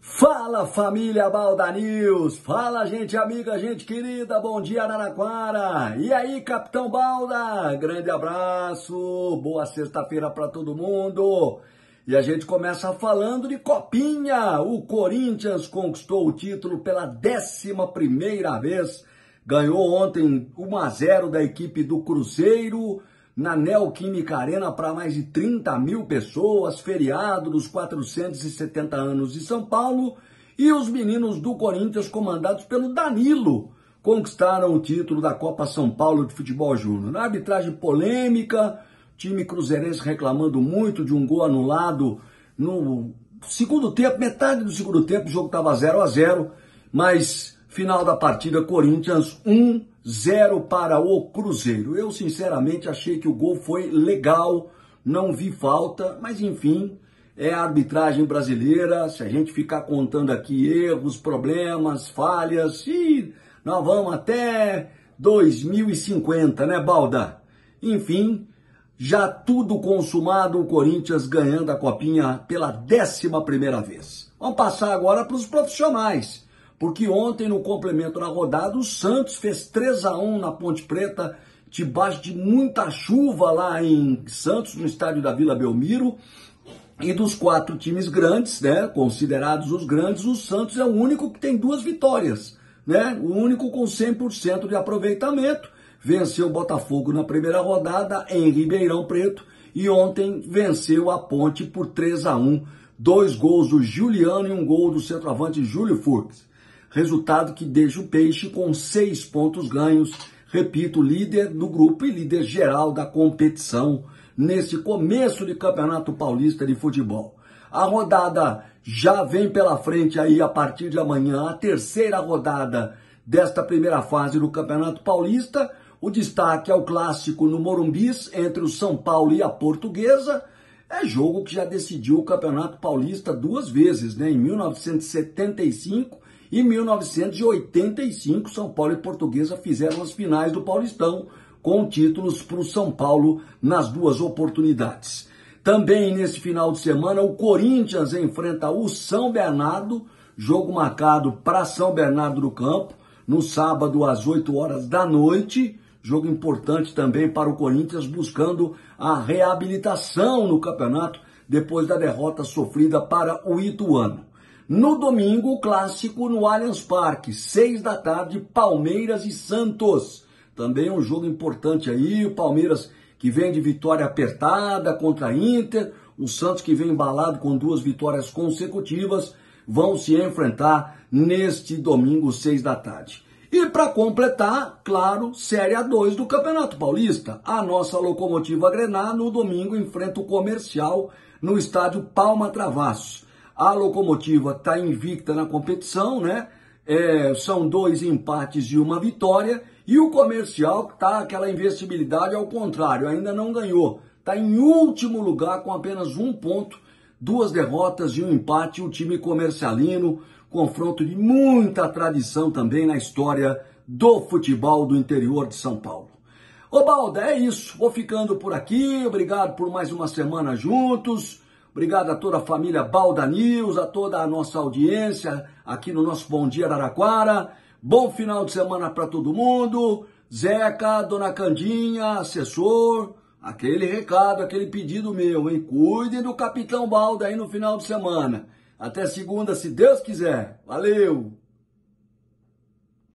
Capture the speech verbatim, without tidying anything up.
Fala, família Balda News! Fala, gente amiga, gente querida, bom dia, Araraquara! E aí, Capitão Balda? Grande abraço, boa sexta-feira para todo mundo! E a gente começa falando de Copinha! O Corinthians conquistou o título pela décima primeira vez, ganhou ontem um a zero da equipe do Cruzeiro, na Neoquímica Arena para mais de trinta mil pessoas, feriado dos quatrocentos e setenta anos de São Paulo, e os meninos do Corinthians, comandados pelo Danilo, conquistaram o título da Copa São Paulo de Futebol Júnior. Na arbitragem polêmica, time cruzeirense reclamando muito de um gol anulado no segundo tempo, metade do segundo tempo, o jogo estava zero a zero, mas final da partida, Corinthians um a zero para o Cruzeiro. Eu, sinceramente, achei que o gol foi legal, não vi falta, mas enfim, é a arbitragem brasileira. Se a gente ficar contando aqui erros, problemas, falhas, e nós vamos até dois mil e cinquenta, né, Balda? Enfim, já tudo consumado, o Corinthians ganhando a Copinha pela décima primeira vez. Vamos passar agora para os profissionais, porque ontem, no complemento da rodada, o Santos fez três a um na Ponte Preta, debaixo de muita chuva lá em Santos, no estádio da Vila Belmiro. E dos quatro times grandes, né, considerados os grandes, o Santos é o único que tem duas vitórias, né? O único com cem por cento de aproveitamento. Venceu o Botafogo na primeira rodada em Ribeirão Preto e ontem venceu a Ponte por três a um. Dois gols do Juliano e um gol do centroavante Júlio Furques. Resultado que deixa o Peixe com seis pontos ganhos, repito, líder do grupo e líder geral da competição nesse começo de Campeonato Paulista de Futebol. A rodada já vem pela frente aí a partir de amanhã, a terceira rodada desta primeira fase do Campeonato Paulista. O destaque é o clássico no Morumbis entre o São Paulo e a Portuguesa. É jogo que já decidiu o Campeonato Paulista duas vezes, né? Em mil novecentos e setenta e cinco e mil novecentos e oitenta e cinco, São Paulo e Portuguesa fizeram as finais do Paulistão, com títulos para o São Paulo nas duas oportunidades. Também nesse final de semana, o Corinthians enfrenta o São Bernardo, jogo marcado para São Bernardo do Campo, no sábado às oito horas da noite, jogo importante também para o Corinthians, buscando a reabilitação no campeonato, depois da derrota sofrida para o Ituano. No domingo, o clássico no Allianz Parque, seis da tarde, Palmeiras e Santos. Também um jogo importante aí, o Palmeiras que vem de vitória apertada contra a Inter, o Santos que vem embalado com duas vitórias consecutivas, vão se enfrentar neste domingo, seis da tarde. E para completar, claro, Série A dois do Campeonato Paulista. A nossa Locomotiva Grenal no domingo enfrenta o Comercial no estádio Palma Travassos. A Locomotiva está invicta na competição, né? É, são dois empates e uma vitória. E o Comercial está aquela invencibilidade ao contrário, ainda não ganhou. Está em último lugar com apenas um ponto, duas derrotas e um empate. O time comercialino, confronto de muita tradição também na história do futebol do interior de São Paulo. Ô Balda, é isso. Vou ficando por aqui. Obrigado por mais uma semana juntos. Obrigado a toda a família Balda News, a toda a nossa audiência aqui no nosso Bom Dia Araraquara. Bom final de semana para todo mundo. Zeca, Dona Candinha, assessor, aquele recado, aquele pedido meu, hein? Cuide do Capitão Balda aí no final de semana. Até segunda, se Deus quiser. Valeu!